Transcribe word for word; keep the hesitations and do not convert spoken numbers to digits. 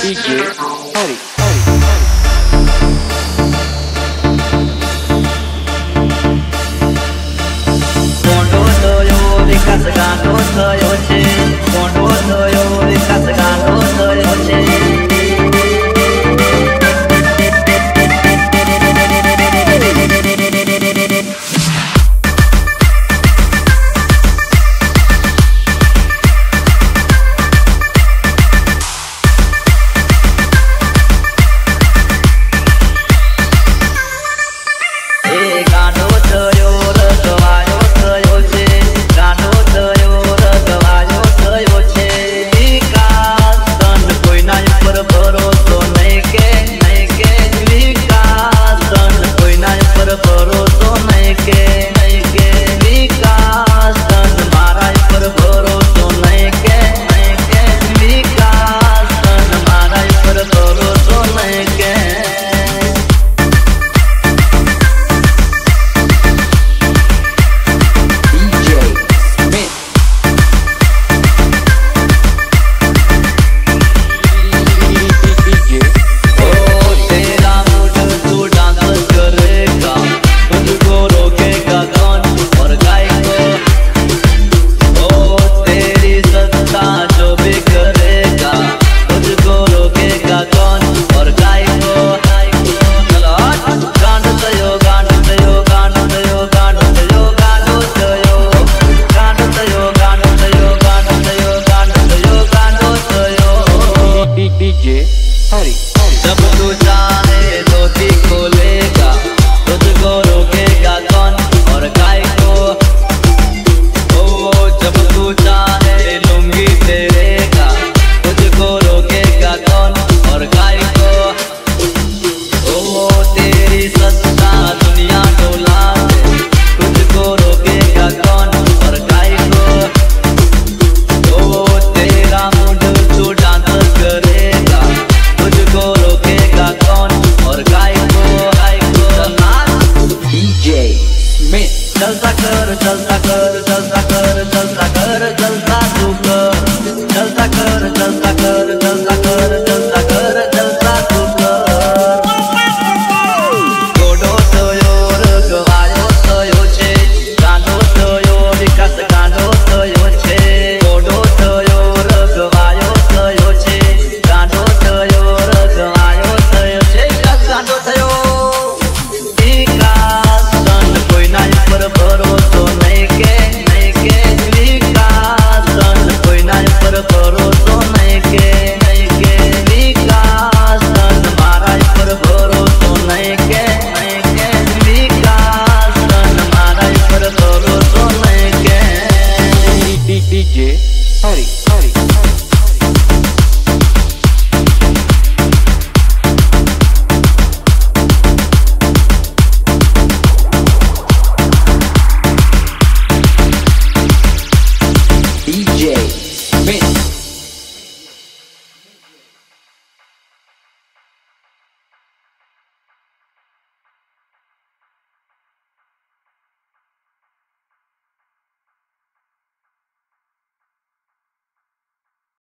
Dj Hari. Gando Thayo, Vikas Gando Thayo છે. Gando Thayo, Vikas Gando Thayo છે. जब तू चाहे धोती खोलेगा, तुझको रोकेगा कौन और काय को। ओ जब तू चाहे लुंगी फेरेगा, तुझको रोकेगा कौन और काय को। ओ तेरी सत्ता दुनिया डोला दे, तुझको रोकेगा कौन और काय को। ओ तेरा मूड तू डांस करेगा, तुझको रोकेगा कौन और काय को। काय को डीजे स्मिथ। जलसा कर जलसा कर जलसा कर जलसा कर जलसा तू कर। जलसा कर जलसा कर जलसा कर जलसा कर जलसा तू कर। गोडो थयो रगवायो थयो छे, गांडो थयो विकास गांडो थयो छे। गोडो थयो रगवायो थयो छे, गांडो थयो रगवायो थयो छे। विकास गांडो थयो विकास सन कोई ना पर भरोસો नहीं के नहीं के। विकास सन कोई ना पर भरोસો नहीं के नहीं के। विकास सन मारा पर भरोસો नहीं के नहीं के। विकास सन मारा पर भरोસો नहीं के। डीजे हरी हरी।